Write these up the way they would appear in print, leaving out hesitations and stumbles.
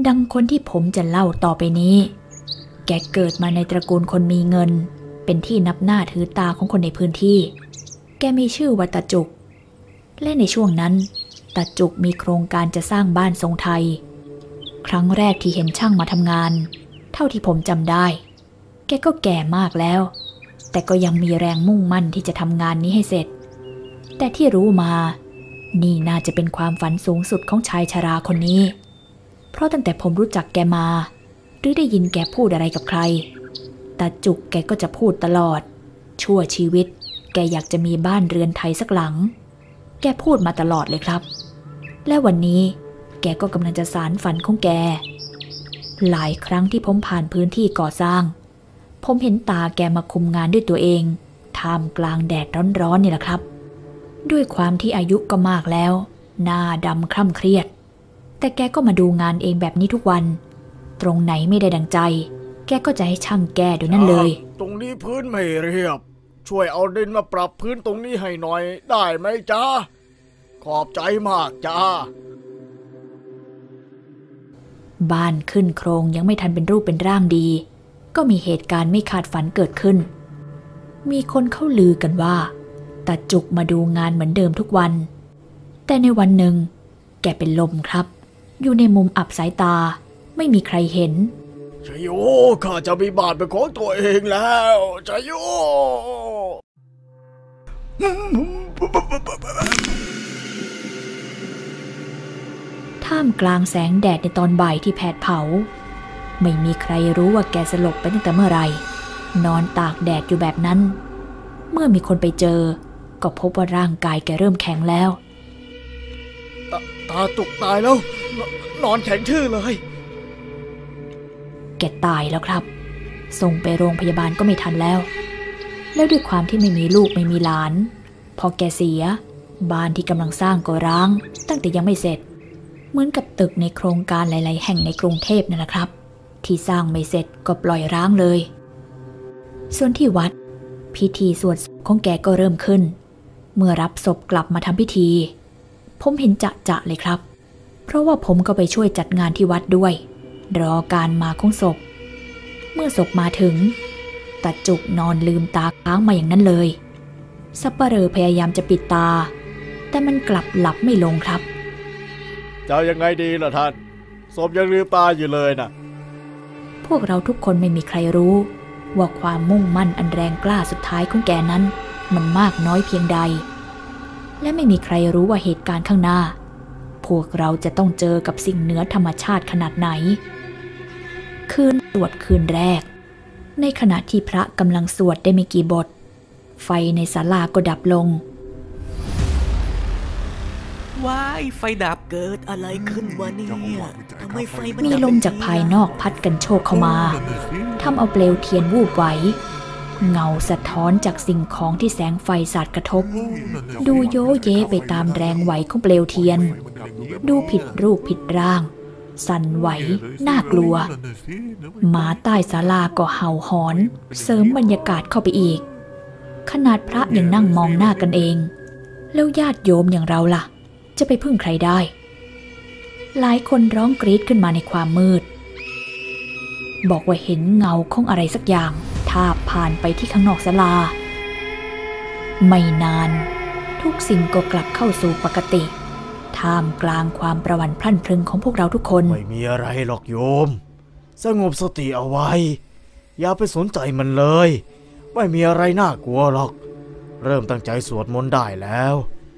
ดังคนที่ผมจะเล่าต่อไปนี้แกเกิดมาในตระกูลคนมีเงินเป็นที่นับหน้าถือตาของคนในพื้นที่แกมีชื่อว่าตาจุกและในช่วงนั้นตาจุกมีโครงการจะสร้างบ้านทรงไทยครั้งแรกที่เห็นช่างมาทำงานเท่าที่ผมจำได้แกก็แก่มากแล้วแต่ก็ยังมีแรงมุ่งมั่นที่จะทำงานนี้ให้เสร็จแต่ที่รู้มานี่น่าจะเป็นความฝันสูงสุดของชายชราคนนี้เพราะตั้งแต่ผมรู้จักแกมาหรือได้ยินแกพูดอะไรกับใครตาจุกแกก็จะพูดตลอดชั่วชีวิตแกอยากจะมีบ้านเรือนไทยสักหลังแกพูดมาตลอดเลยครับและวันนี้แกก็กำลังจะสานฝันของแกหลายครั้งที่ผมผ่านพื้นที่ก่อสร้างผมเห็นตาแกมาคุมงานด้วยตัวเองท่ามกลางแดดร้อนๆนี่แหละครับด้วยความที่อายุก็มากแล้วหน้าดำคร่ำเครียดแต่แกก็มาดูงานเองแบบนี้ทุกวันตรงไหนไม่ได้ดังใจแกก็จะให้ช่างแก้โดยนั่นเลยตรงนี้พื้นไม่เรียบช่วยเอาดินมาปรับพื้นตรงนี้ให้หน่อยได้ไหมจ๊ะขอบใจมากจ้าบ้านขึ้นโครงยังไม่ทันเป็นรูปเป็นร่างดีก็มีเหตุการณ์ไม่คาดฝันเกิดขึ้นมีคนเข้าลือกันว่าตาจุกมาดูงานเหมือนเดิมทุกวันแต่ในวันหนึ่งแกเป็นลมครับอยู่ในมุมอับสายตาไม่มีใครเห็นชโยข้าจะมีบ้านเป็นของตัวเองแล้วชโยท่ามกลางแสงแดดในตอนบ่ายที่แผดเผาไม่มีใครรู้ว่าแกสลบไปตั้งแต่เมื่อไหร่นอนตากแดดอยู่แบบนั้นเมื่อมีคนไปเจอก็พบว่าร่างกายแกเริ่มแข็งแล้วตาตุกตายแล้วนอนแข็งทื่อเลยแกตายแล้วครับส่งไปโรงพยาบาลก็ไม่ทันแล้วด้วยความที่ไม่มีลูกไม่มีหลานพอแกเสียบ้านที่กำลังสร้างก็ร้างตั้งแต่ยังไม่เสร็จเหมือนกับตึกในโครงการหลายๆแห่งในกรุงเทพนั่นแหละครับที่สร้างไม่เสร็จก็ปล่อยร้างเลยส่วนที่วัดพิธีสวดศพของแกก็เริ่มขึ้นเมื่อรับศพกลับมาทำพิธีผมเห็นจะเลยครับเพราะว่าผมก็ไปช่วยจัดงานที่วัดด้วยรอการมาของศพเมื่อศพมาถึงตาจุกนอนลืมตาค้างมาอย่างนั้นเลยสัปเหร่อพยายามจะปิดตาแต่มันกลับหลับไม่ลงครับจะยังไงดีล่ะท่านศพยังลืมตาอยู่เลยนะพวกเราทุกคนไม่มีใครรู้ว่าความมุ่งมั่นอันแรงกล้าสุดท้ายของแกนั้นมันมากน้อยเพียงใดและไม่มีใครรู้ว่าเหตุการณ์ข้างหน้าพวกเราจะต้องเจอกับสิ่งเหนือธรรมชาติขนาดไหนคืนสวดคืนแรกในขณะที่พระกำลังสวดได้ไม่กี่บทไฟในศาลาก็ดับลงว้ายไฟดับเกิดอะไรขึ้นวะเนี่ยทำไมไฟมันมีลมจากภายนอกพัดกันโชกเข้ามาทำเอาเปลวเทียนวูบไหวเงาสะท้อนจากสิ่งของที่แสงไฟสาดกระทบดูโยเยไปตามแรงไหวของเปลวเทียนดูผิดรูปผิดร่างสั่นไหวน่ากลัวหมาใต้ศาลาก็เห่าหอนเสริมบรรยากาศเข้าไปอีกขนาดพระยังนั่งมองหน้ากันเองแล้วญาติโยมอย่างเราล่ะจะไปพึ่งใครได้หลายคนร้องกรี๊ดขึ้นมาในความมืดบอกว่าเห็นเงาของอะไรสักอย่างทาบผ่านไปที่ข้างนอกศาลาไม่นานทุกสิ่งก็กลับเข้าสู่ปกติท่ามกลางความประหวั่นพลั่นพรึงของพวกเราทุกคนไม่มีอะไรหรอกโยมสงบสติเอาไว้อย่าไปสนใจมันเลยไม่มีอะไรน่ากลัวหรอกเริ่มตั้งใจสวดมนต์ได้แล้ว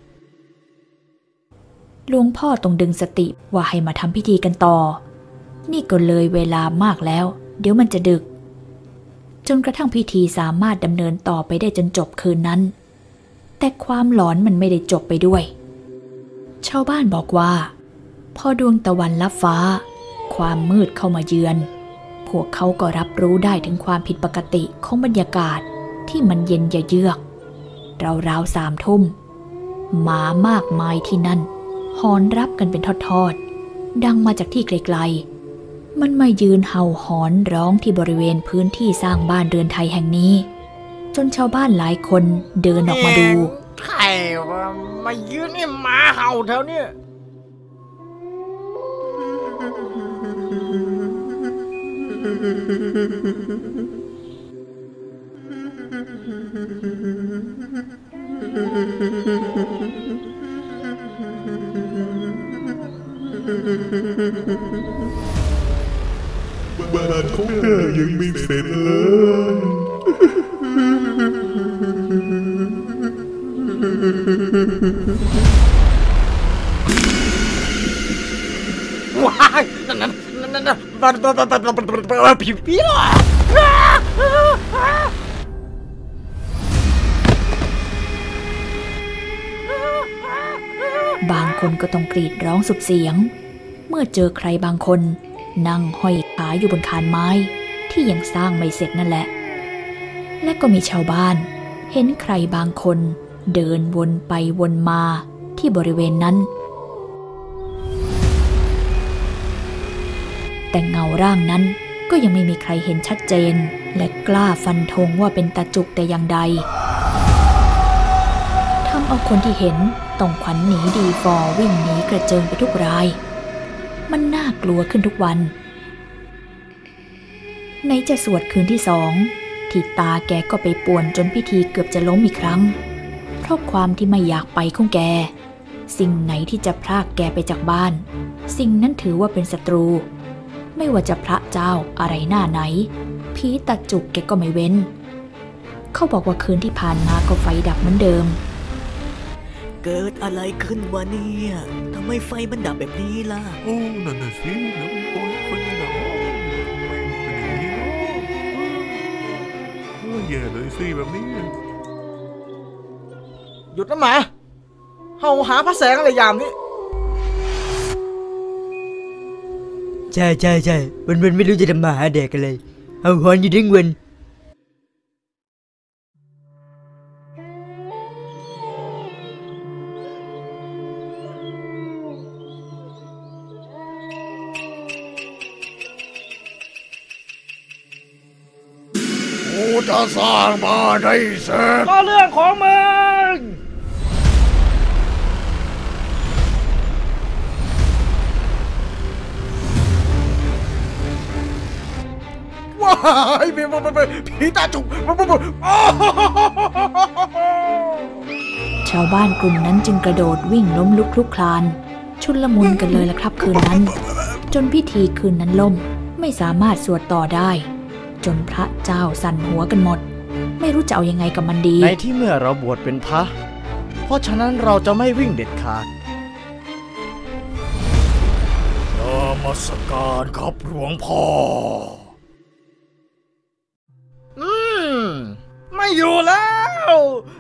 หลวงพ่อต้องดึงสติว่าให้มาทำพิธีกันต่อนี่ก็เลยเวลามากแล้วเดี๋ยวมันจะดึกจนกระทั่งพิธีสามารถดำเนินต่อไปได้จนจบคืนนั้นแต่ความหลอนมันไม่ได้จบไปด้วยชาวบ้านบอกว่าพอดวงตะวันลับฟ้าความมืดเข้ามาเยือนพวกเขาก็รับรู้ได้ถึงความผิดปกติของบรรยากาศที่มันเย็นเยือกราวๆ3 ทุ่มหมามากมายที่นั่นหอนรับกันเป็นทอดๆดังมาจากที่ไกลๆมันมายืนเห่าหอนร้องที่บริเวณพื้นที่สร้างบ้านเรือนไทยแห่งนี้จนชาวบ้านหลายคนเดินออกมาดูใครมายืนนี่หมาเห่าแถวนี้บ้านของเธอยังไม่เสร็จเลยว้ายนั่นผีผีเหรอบางคนก็ต้องกรีดร้องสุดเสียงเมื่อเจอใครบางคนนั่งห้อยขาอยู่บนคานไม้ที่ยังสร้างไม่เสร็จนั่นแหละและก็มีชาวบ้านเห็นใครบางคนเดินวนไปวนมาที่บริเวณนั้นแต่เงาร่างนั้นก็ยังไม่มีใครเห็นชัดเจนและกล้าฟันธงว่าเป็นตาจุกแต่อย่างใดทำเอาคนที่เห็นต้องขวัญหนีดีฟอวิ่งหนีกระเจิงไปทุกรายมันน่ากลัวขึ้นทุกวันไหนจะสวดคืนที่2ที่ตาแกก็ไปป่วนจนพิธีเกือบจะล้มอีกครั้งเพราะความที่ไม่อยากไปของแกสิ่งไหนที่จะพรากแกไปจากบ้านสิ่งนั้นถือว่าเป็นศัตรูไม่ว่าจะพระเจ้าอะไรหน้าไหนผีตาจุกแกก็ไม่เว้นเขาบอกว่าคืนที่ผ่านมาก็ไฟดับเหมือนเดิมเกิดอะไรขึ้นวะเนี่ยทำไมไฟมันดับแบบนี้ล่ะโอ้นั่นน่ะสิน้ำโอ้ยคนหนาวไม่เป็นอย่างนี้เนาะโอ้ยแย่เลยสิแบบนี้หยุดนะหมาเฮาหาพระแสงอะไรยามนี้ใช่วันไม่รู้จะทำมาหาแดกอะไรเอาหอนอยู่ทั้งวันกูจะสร้างบ้านให้เสร็จก็เรื่องของมึงว้ายผีตาจุกชาวบ้านกลุ่มนั้นจึงกระโดดวิ่งล้มลุกคลุกคลานชุลมุนกันเลยล่ะครับคืนนั้นจนพิธีคืนนั้นล่มไม่สามารถสวดต่อได้จนพระเจ้าสั่นหัวกันหมดไม่รู้จะเอายังไงกับมันดีในที่เมื่อเราบวชเป็นพระเพราะฉะนั้นเราจะไม่วิ่งเด็ดขาดนมัสการครับหลวงพ่อไม่อยู่แล้ว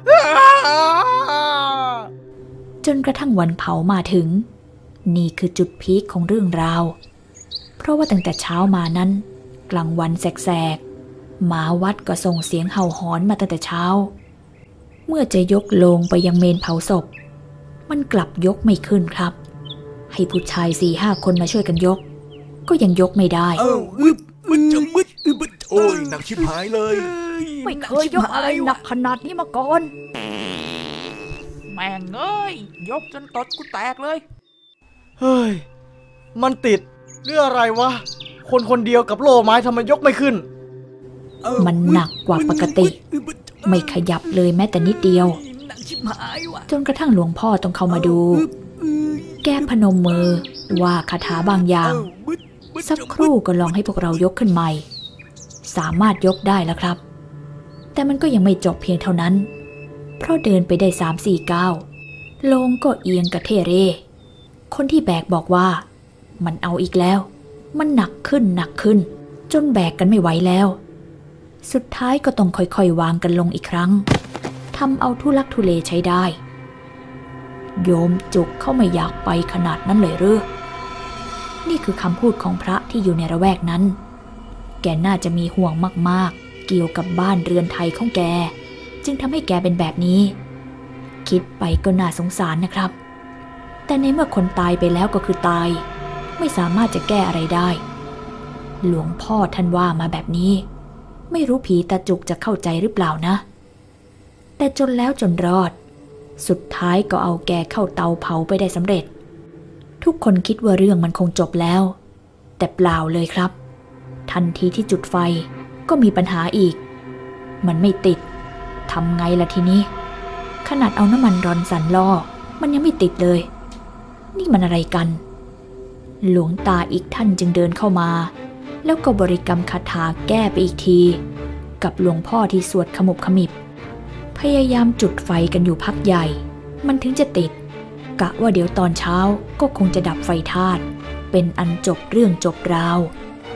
จนกระทั่งวันเผามาถึงนี่คือจุดพีคของเรื่องราวเพราะว่าตั้งแต่เช้ามานั้นกลางวันแสกๆหมาวัดก็ส่งเสียงเห่าหอนมาตั้งแต่เช้าเมื่อจะยกโลงไปยังเมนเผาศพมันกลับยกไม่ขึ้นครับให้ผู้ชาย 4-5 คนมาช่วยกันยกก็ยังยกไม่ได้มันจะมึดโอ้ยหนักชิบหายเลยไม่เคยยกอะไรหนักขนาดนี้มาก่อนแม่งเอ้ยยกจนตดกูแตกเลยเฮ้ยมันติดเรื่องอะไรวะคนเดียวกับโล่ไม้ทำไมยกไม่ขึ้นมันหนักกว่าปกติไม่ขยับเลยแม้แต่นิดเดียวจนกระทั่งหลวงพ่อต้องเข้ามาดูแกพนมมือว่าคาถาบางอย่างสักครู่ก็ลองให้พวกเรายกขึ้นใหม่สามารถยกได้แล้วครับแต่มันก็ยังไม่จบเพียงเท่านั้นเพราะเดินไปได้ 3-4 ก้าวโลงก็เอียงกระเทเร่คนที่แบกบอกว่ามันเอาอีกแล้วมันหนักขึ้นจนแบกกันไม่ไหวแล้วสุดท้ายก็ต้องค่อยๆวางกันลงอีกครั้งทำเอาทุลักทุเลใช้ได้โยมจุกเขาไม่อยากไปขนาดนั้นเลยหรือนี่คือคำพูดของพระที่อยู่ในละแวกนั้นแกน่าจะมีห่วงมากๆเกี่ยวกับบ้านเรือนไทยของแกจึงทำให้แกเป็นแบบนี้คิดไปก็น่าสงสารนะครับแต่ในเมื่อคนตายไปแล้วก็คือตายไม่สามารถจะแก้อะไรได้หลวงพ่อท่านว่ามาแบบนี้ไม่รู้ผีตาจุกจะเข้าใจหรือเปล่านะแต่จนแล้วจนรอดสุดท้ายก็เอาแกเข้าเตาเผาไปได้สำเร็จทุกคนคิดว่าเรื่องมันคงจบแล้วแต่เปล่าเลยครับทันทีที่จุดไฟก็มีปัญหาอีกมันไม่ติดทำไงล่ะทีนี้ขนาดเอาน้ำมันรอนสันล่อมันยังไม่ติดเลยนี่มันอะไรกันหลวงตาอีกท่านจึงเดินเข้ามาแล้วก็บริกรรมคาถาแก้ไปอีกทีกับหลวงพ่อที่สวดขมุบขมิบพยายามจุดไฟกันอยู่พักใหญ่มันถึงจะติดกะว่าเดี๋ยวตอนเช้าก็คงจะดับไฟธาตุเป็นอันจบเรื่องจบราว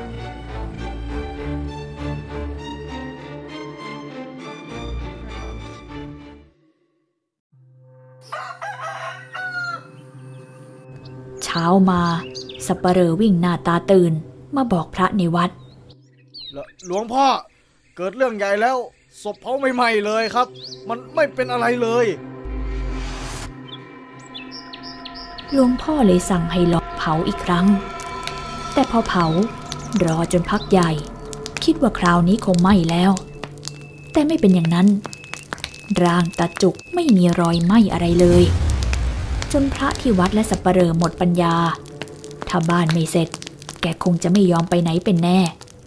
เช้ามาสัปเหร่อวิ่งหน้าตาตื่นมาบอกพระในวัดหลวงพ่อเกิดเรื่องใหญ่แล้วศพเผาใหม่ๆเลยครับมันไม่เป็นอะไรเลยหลวงพ่อเลยสั่งให้ลองเผาอีกครั้งแต่พอเผารอจนพักใหญ่คิดว่าคราวนี้คงไหม้แล้วแต่ไม่เป็นอย่างนั้นร่างตาจุกไม่มีรอยไหม้อะไรเลยจนพระที่วัดและสัปเหร่อหมดปัญญาถ้าบ้านไม่เสร็จแกคงจะไม่ยอมไปไหนเป็นแน่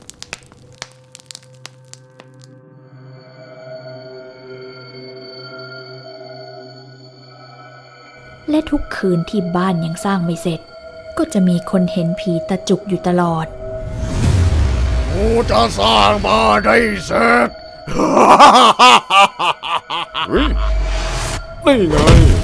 และทุกคืนที่บ้านยังสร้างไม่เสร็จก็จะมีคนเห็นผีตาจุกอยู่ตลอดกูจะสร้างบ้านให้เสร็จนี่ไง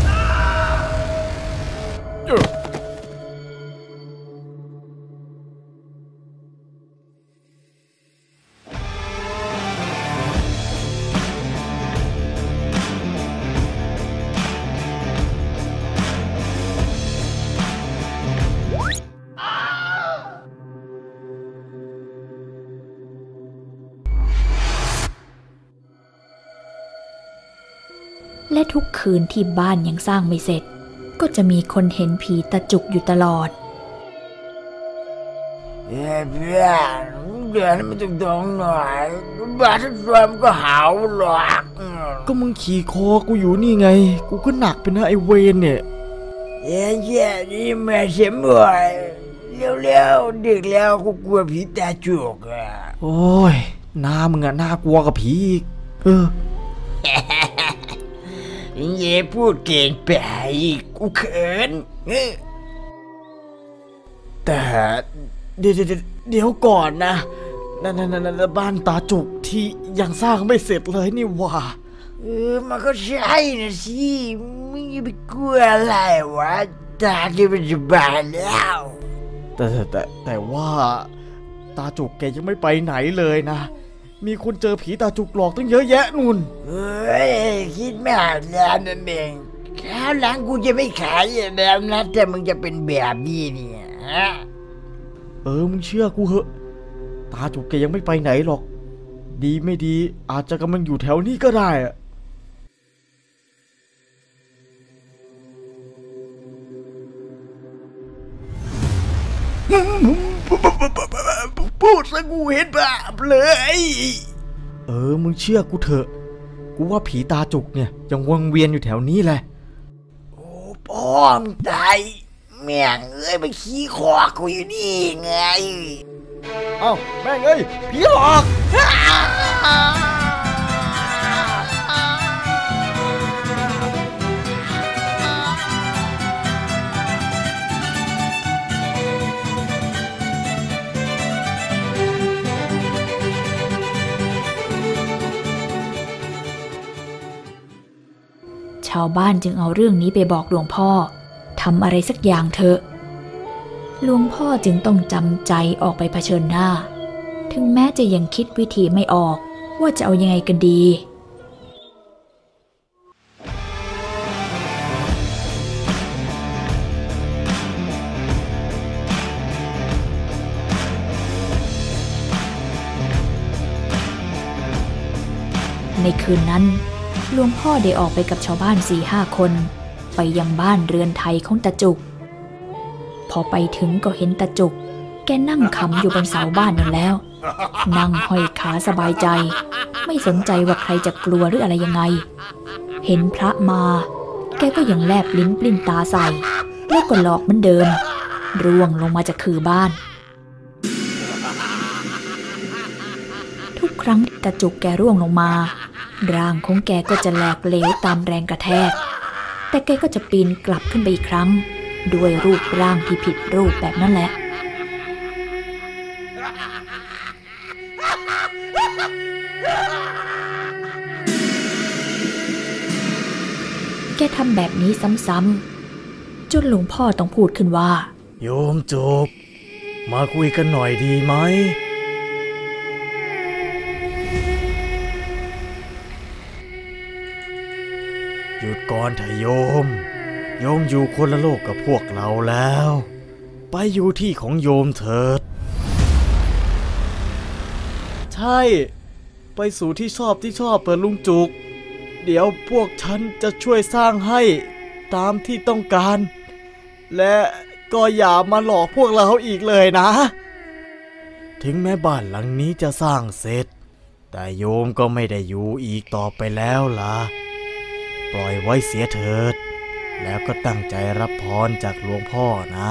และทุกคืนที่บ้านยังสร้างไม่เสร็จก็จะมีคนเห็นผีตาจุกอยู่ตลอดเพื่อนเดินมันตรงๆหน่อยบ้านทุกตัวมันก็หาวหรอกก็มึงขี่คอกูอยู่นี่ไงกูก็หนักไปนะไอเวนเนี่ยแย่นี่แม่เสียบ่อยเร็วๆดึกแล้วกูกลัวผีตาจุกโอ้ยหน้ามึงอะน่ากลัวกับผีอีกเย่พูดเก่งไปกูเขินแต่เดี๋ยวก่อนนะนั่นบ้านตาจุกที่ยังสร้างไม่เสร็จเลยนี่ว่ามันก็ใช่นะสิมึงจะไปกลัวอะไรวะตาแกเป็นจะบานแล้วแต่ว่าตาจุกแกยังไม่ไปไหนเลยนะมีคนเจอผีตาจุกหลอกตั้งเยอะแยะนุ่นคิดไม่ออกแล้วนั่นเองคราวหลังกูจะไม่ขายแบบนั้นแต่มึงจะเป็นแบบนี้เนี่ยมึงเชื่อกูเหอะตาจุกแกยังไม่ไปไหนหรอกดีไม่ดีอาจจะกำลังอยู่แถวนี้ก็ได้อะพูดซะกูเห็นแบบเลยมึงเชื่อกูเถอะกูว่าผีตาจุกเนี่ยยังวนเวียนอยู่แถวนี้แหละโอ้ป้อมตายแม่งไปขี้คอกูอยู่นี่ไงเอ้าแม่งผีหลอกชาวบ้านจึงเอาเรื่องนี้ไปบอกหลวงพ่อทำอะไรสักอย่างเถอะหลวงพ่อจึงต้องจำใจออกไปเผชิญหน้าถึงแม้จะยังคิดวิธีไม่ออกว่าจะเอายังไงกันดีในคืนนั้นหลวงพ่อได้ออกไปกับชาวบ้าน 4-5 คนไปยังบ้านเรือนไทยของตาจุกพอไปถึงก็เห็นตาจุกแกนั่งขำอยู่บนเสาบ้านนั่นแล้วนั่งห้อยขาสบายใจไม่สนใจว่าใครจะกลัวหรืออะไรยังไงเห็นพระมาแกก็ยังแลบลิ้นปลิ้นตาใส่แล้วก็หลอกเหมือนเดิมร่วงลงมาจากคือบ้านครั้งตาจุกแกร่วงลงมาร่างของแกก็จะแหลกเหลวตามแรงกระแทกแต่แกก็จะปีนกลับขึ้นไปอีกครั้งด้วยรูปร่างที่ผิดรูปแบบนั้นแหละแกทำแบบนี้ซ้ำๆจนหลวงพ่อต้องพูดขึ้นว่าโยมจุกมาคุยกันหน่อยดีไหมหยุดก่อนเถอะโยมอยู่คนละโลกกับพวกเราแล้วไปอยู่ที่ของโยมเถิดใช่ไปสู่ที่ชอบเปิดลุงจุกเดี๋ยวพวกฉันจะช่วยสร้างให้ตามที่ต้องการและก็อย่ามาหลอกพวกเราอีกเลยนะถึงแม้บ้านหลังนี้จะสร้างเสร็จแต่โยมก็ไม่ได้อยู่อีกต่อไปแล้วล่ะปล่อยไว้เสียเถิดแล้วก็ตั้งใจรับพรจากหลวงพ่อนะ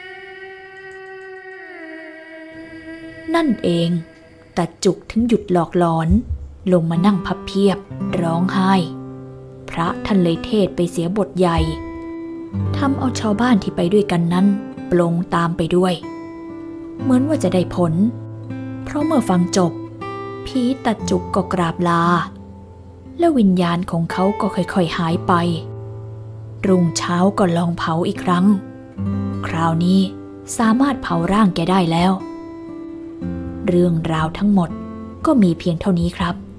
นั่นเองตาจุกถึงหยุดหลอกหลอนลงมานั่งพับเพียบร้องไห้พระท่านเลยเทศไปเสียบทใหญ่ทำเอาชาวบ้านที่ไปด้วยกันนั้นปลงตามไปด้วยเหมือนว่าจะได้ผลเพราะเมื่อฟังจบผีตาจุกก็กราบลาและวิญญาณของเขาก็ค่อยๆหายไปรุ่งเช้าก็ลองเผาอีกครั้งคราวนี้สามารถเผาร่างแกได้แล้วเรื่องราวทั้งหมดก็มีเพียงเท่านี้ครับ